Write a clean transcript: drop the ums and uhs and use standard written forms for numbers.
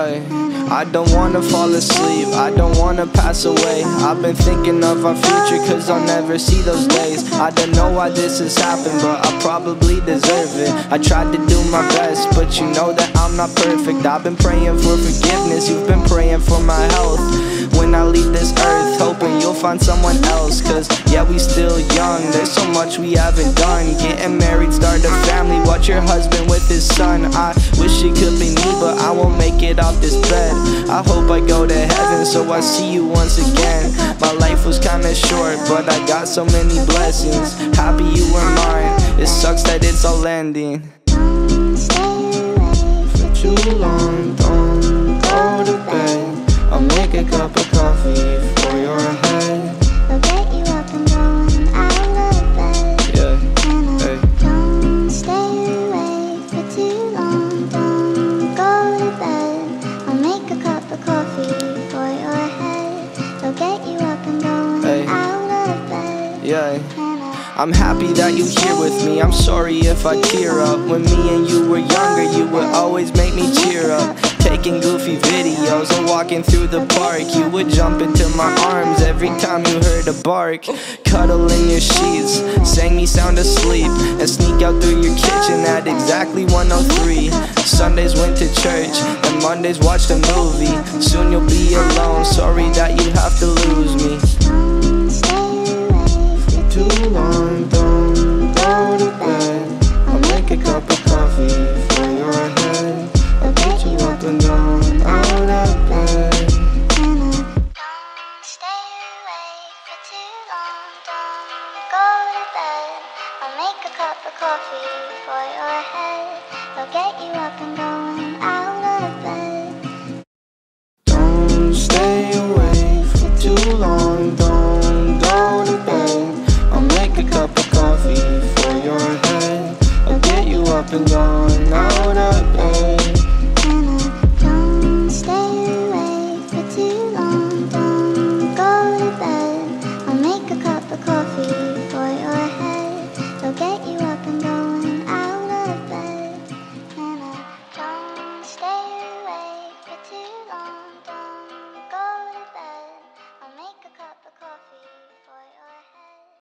Yeah, I don't wanna fall asleep, I don't wanna pass away. I've been thinking of our future, cause I'll never see those days. I don't know why this has happened, but I probably deserve it. I tried to do my best, but you know that I'm not perfect. I've been praying for forgiveness, you've been praying for my health. When I leave this earth, hoping you'll find someone else. Cause yeah, we still young, there's so much we haven't done. Getting married, start a family, watch your husband with his son. I wish it could be me, but I won't make it off this bed. I hope I go to heaven, so I see you once again. My life was kinda short, but I got so many blessings. Happy you were mine, it sucks that it's all ending. For too long, don't go to bed. I'll make a cup of coffee for your head. I'll get you up and going out of bed. Yeah, hey. Don't stay awake for too long. Don't go to bed. I'll make a cup of coffee for your head. I'll get you up and going out of bed. Yeah. I'm happy that you're here with me, I'm sorry if I tear up. When me and you were younger, you would always make me cheer up. Taking goofy videos and walking through the park, you would jump into my arms every time you heard a bark. Cuddle in your sheets, sang me sound asleep, and sneak out through your kitchen at exactly 1:03. Sundays went to church, and Mondays watched a movie. Soon you'll be alone, sorry that you have to lose me. Too long, don't go to bed. I'll make a cup of coffee for your head. I'll get you up and down out of bed. Don't stay awake for too long. Don't go to bed. I'll make a cup of coffee for your head. I'll get you up and going out of bed. Don't stay awake for too long, don't go to bed. I'll make a cup of coffee for your head. I'll get you up and going out of bed.